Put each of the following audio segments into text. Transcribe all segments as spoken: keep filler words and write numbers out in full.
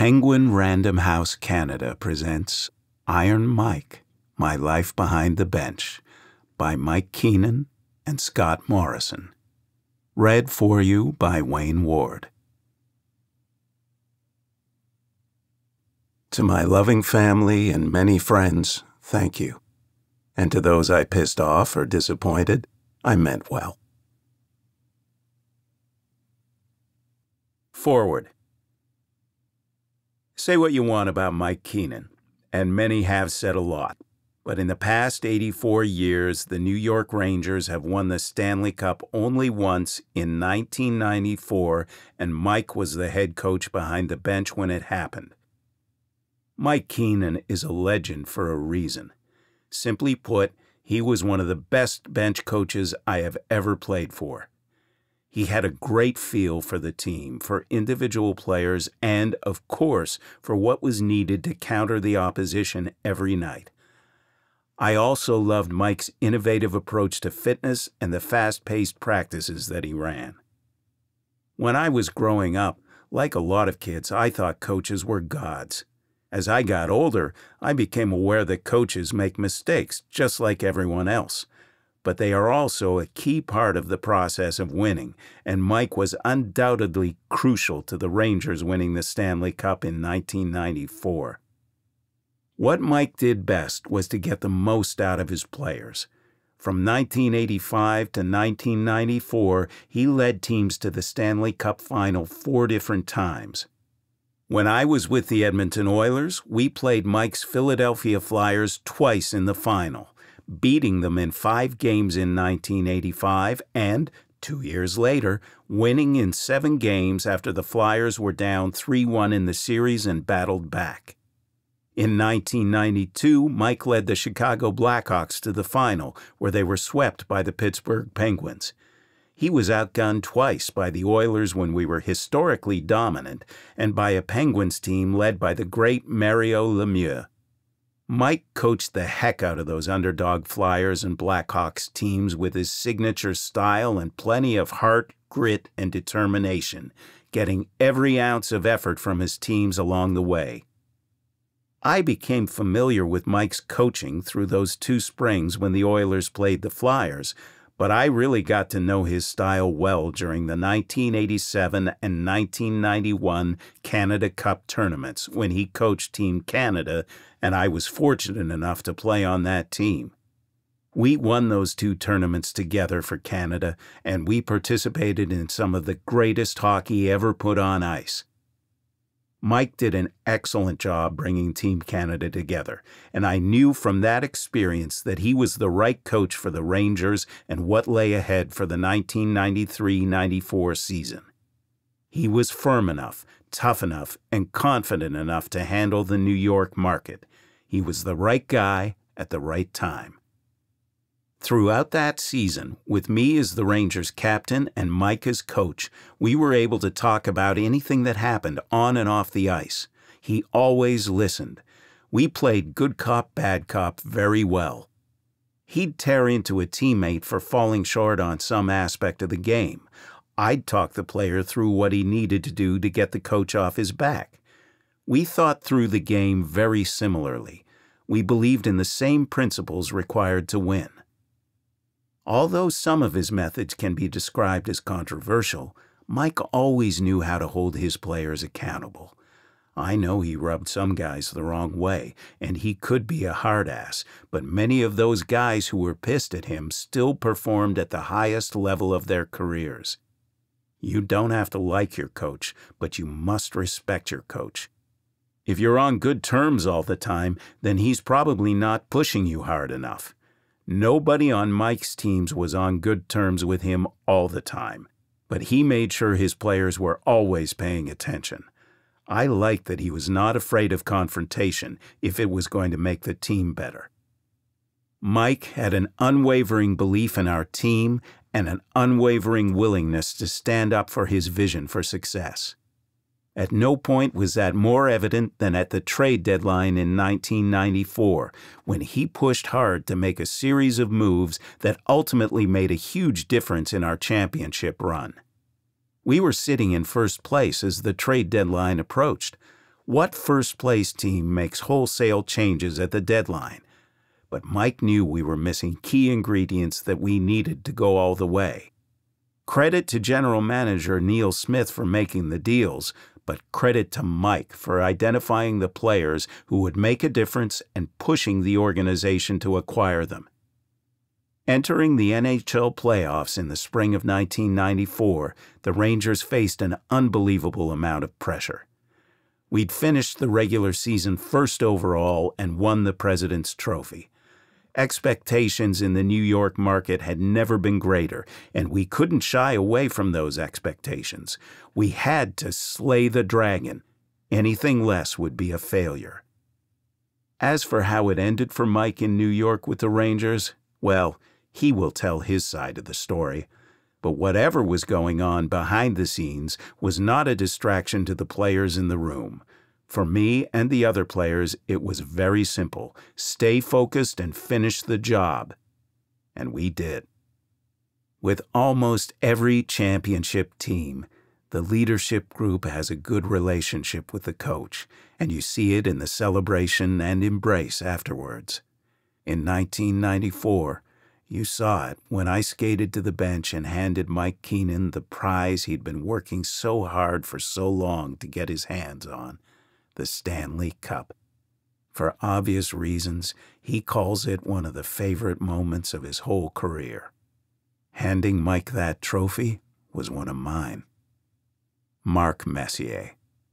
Penguin Random House Canada presents Iron Mike, My Life Behind the Bench by Mike Keenan and Scott Morrison. Read for you by Wayne Ward. To my loving family and many friends, thank you. And to those I pissed off or disappointed, I meant well. Foreword. Say what you want about Mike Keenan, and many have said a lot, but in the past eighty-four years, the New York Rangers have won the Stanley Cup only once in nineteen ninety-four, and Mike was the head coach behind the bench when it happened. Mike Keenan is a legend for a reason. Simply put, he was one of the best bench coaches I have ever played for. He had a great feel for the team, for individual players, and, of course, for what was needed to counter the opposition every night. I also loved Mike's innovative approach to fitness and the fast-paced practices that he ran. When I was growing up, like a lot of kids, I thought coaches were gods. As I got older, I became aware that coaches make mistakes, just like everyone else. But they are also a key part of the process of winning, and Mike was undoubtedly crucial to the Rangers winning the Stanley Cup in nineteen ninety-four. What Mike did best was to get the most out of his players. From nineteen eighty-five to nineteen ninety-four, he led teams to the Stanley Cup final four different times. When I was with the Edmonton Oilers, we played Mike's Philadelphia Flyers twice in the final, beating them in five games in nineteen eighty-five and, two years later, winning in seven games after the Flyers were down three one in the series and battled back. In nineteen ninety-two, Mike led the Chicago Blackhawks to the final, where they were swept by the Pittsburgh Penguins. He was outgunned twice by the Oilers when we were historically dominant, and by a Penguins team led by the great Mario Lemieux. Mike coached the heck out of those underdog Flyers and Blackhawks teams with his signature style and plenty of heart, grit, and determination, getting every ounce of effort from his teams along the way. I became familiar with Mike's coaching through those two springs when the Oilers played the Flyers, but I really got to know his style well during the nineteen eighty-seven and nineteen ninety-one Canada Cup tournaments when he coached Team Canada, and I was fortunate enough to play on that team. We won those two tournaments together for Canada, and we participated in some of the greatest hockey ever put on ice. Mike did an excellent job bringing Team Canada together, and I knew from that experience that he was the right coach for the Rangers and what lay ahead for the nineteen ninety-three ninety-four season. He was firm enough, tough enough, and confident enough to handle the New York market. He was the right guy at the right time. Throughout that season, with me as the Rangers captain and Mike as coach, we were able to talk about anything that happened on and off the ice. He always listened. We played good cop, bad cop very well. He'd tear into a teammate for falling short on some aspect of the game. I'd talk the player through what he needed to do to get the coach off his back. We thought through the game very similarly. We believed in the same principles required to win. Although some of his methods can be described as controversial, Mike always knew how to hold his players accountable. I know he rubbed some guys the wrong way, and he could be a hard ass, but many of those guys who were pissed at him still performed at the highest level of their careers. You don't have to like your coach, but you must respect your coach. If you're on good terms all the time, then he's probably not pushing you hard enough. Nobody on Mike's teams was on good terms with him all the time, but he made sure his players were always paying attention. I liked that he was not afraid of confrontation if it was going to make the team better. Mike had an unwavering belief in our team and an unwavering willingness to stand up for his vision for success. At no point was that more evident than at the trade deadline in nineteen ninety-four, when he pushed hard to make a series of moves that ultimately made a huge difference in our championship run. We were sitting in first place as the trade deadline approached. What first-place team makes wholesale changes at the deadline? But Mike knew we were missing key ingredients that we needed to go all the way. Credit to General Manager Neil Smith for making the deals, but credit to Mike for identifying the players who would make a difference and pushing the organization to acquire them. Entering the N H L playoffs in the spring of nineteen ninety-four, the Rangers faced an unbelievable amount of pressure. We'd finished the regular season first overall and won the President's Trophy. Expectations in the New York market had never been greater, and we couldn't shy away from those expectations. We had to slay the dragon. Anything less would be a failure. As for how it ended for Mike in New York with the Rangers, well, he will tell his side of the story. But whatever was going on behind the scenes was not a distraction to the players in the room. For me and the other players, it was very simple. Stay focused and finish the job. And we did. With almost every championship team, the leadership group has a good relationship with the coach, and you see it in the celebration and embrace afterwards. In nineteen ninety-four, you saw it when I skated to the bench and handed Mike Keenan the prize he'd been working so hard for so long to get his hands on, the Stanley Cup. For obvious reasons, he calls it one of the favorite moments of his whole career. Handing Mike that trophy was one of mine. Mark Messier.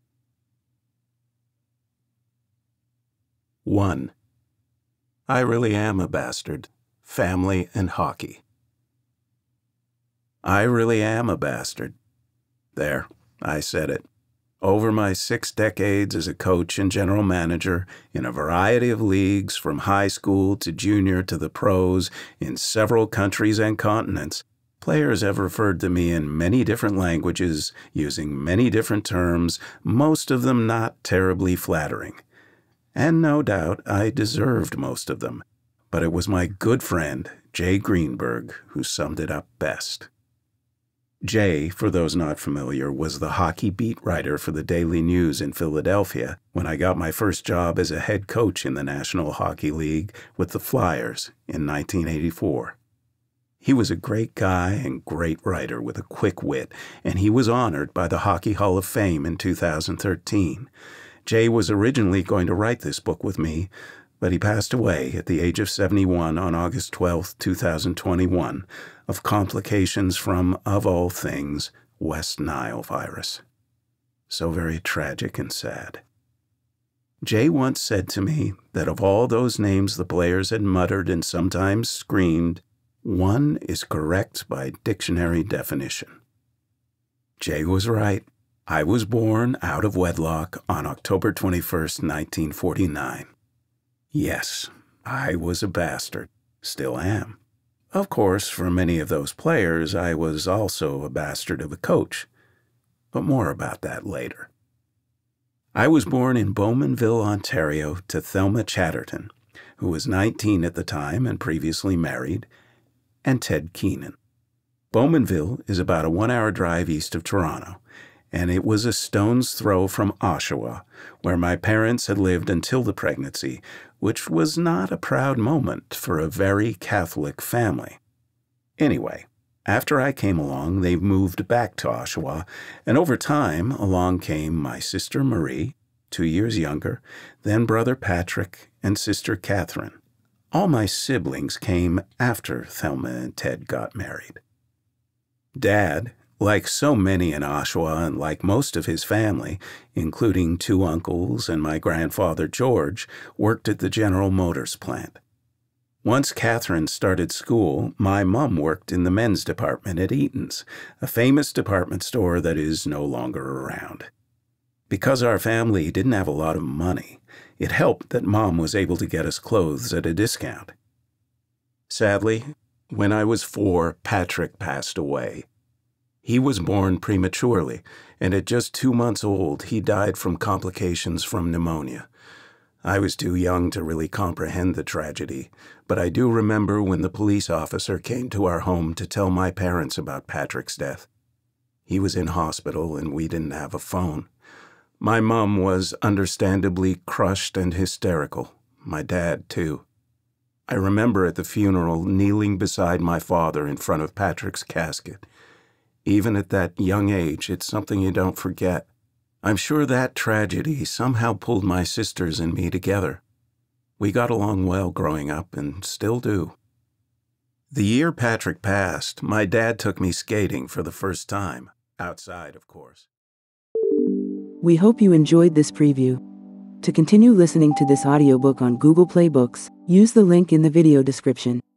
One. I really am a bastard. Family and hockey. I really am a bastard. There, I said it. Over my six decades as a coach and general manager in a variety of leagues from high school to junior to the pros in several countries and continents, players have referred to me in many different languages, using many different terms, most of them not terribly flattering. And no doubt I deserved most of them. But it was my good friend, Jay Greenberg, who summed it up best. Jay, for those not familiar, was the hockey beat writer for the Daily News in Philadelphia when I got my first job as a head coach in the National Hockey League with the Flyers in nineteen eighty-four. He was a great guy and great writer with a quick wit, and he was honored by the Hockey Hall of Fame in two thousand thirteen. Jay was originally going to write this book with me, but he passed away at the age of seventy-one on August twelfth, two thousand twenty-one, of complications from, of all things, West Nile virus. So very tragic and sad. Jay once said to me that of all those names the players had muttered and sometimes screamed, one is correct by dictionary definition. Jay was right. I was born out of wedlock on October twenty-first, nineteen forty-nine. Yes, I was a bastard. Still am. Of course, for many of those players, I was also a bastard of a coach. But more about that later. I was born in Bowmanville, Ontario, to Thelma Chatterton, who was nineteen at the time and previously married, and Ted Keenan. Bowmanville is about a one-hour drive east of Toronto, and it was a stone's throw from Oshawa, where my parents had lived until the pregnancy, which was not a proud moment for a very Catholic family. Anyway, after I came along, they moved back to Oshawa, and over time along came my sister Marie, two years younger, then brother Patrick, and sister Catherine. All my siblings came after Thelma and Ted got married. Dad, like so many in Oshawa and like most of his family, including two uncles and my grandfather George, worked at the General Motors plant. Once Catherine started school, my mom worked in the men's department at Eaton's, a famous department store that is no longer around. Because our family didn't have a lot of money, it helped that Mom was able to get us clothes at a discount. Sadly, when I was four, Patrick passed away. He was born prematurely, and at just two months old, he died from complications from pneumonia. I was too young to really comprehend the tragedy, but I do remember when the police officer came to our home to tell my parents about Patrick's death. He was in hospital, and we didn't have a phone. My mom was understandably crushed and hysterical. My dad, too. I remember at the funeral kneeling beside my father in front of Patrick's casket. Even at that young age, it's something you don't forget. I'm sure that tragedy somehow pulled my sisters and me together. We got along well growing up and still do. The year Patrick passed, my dad took me skating for the first time. Outside, of course. We hope you enjoyed this preview. To continue listening to this audiobook on Google Play Books, use the link in the video description.